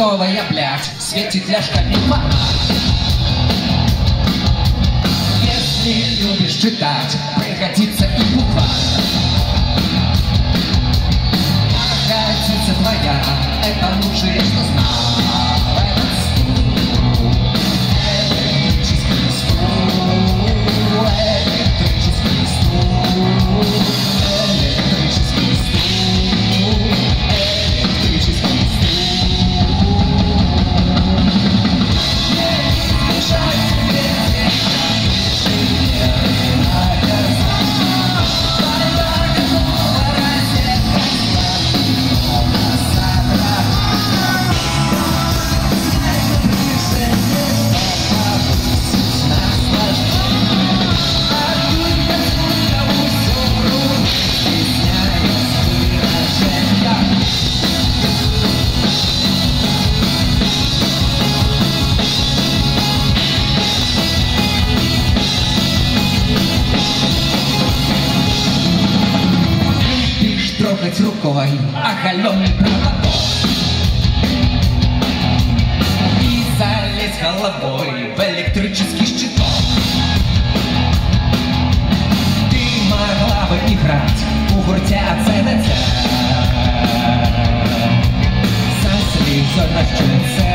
новая, блядь, светит для школьных фонарь. Если любишь читать, пригодится и буква. Пригодится твоя, это лучшее, что знал этот стул. Электрический стул, электрический стул, электрический стул, электрический стул. Не мешай себе, трогать рукой оголенный проводок и залезть головой в электрический щиток. Ты могла бы играть у гуртя ЦДЦ со слезой на щеце.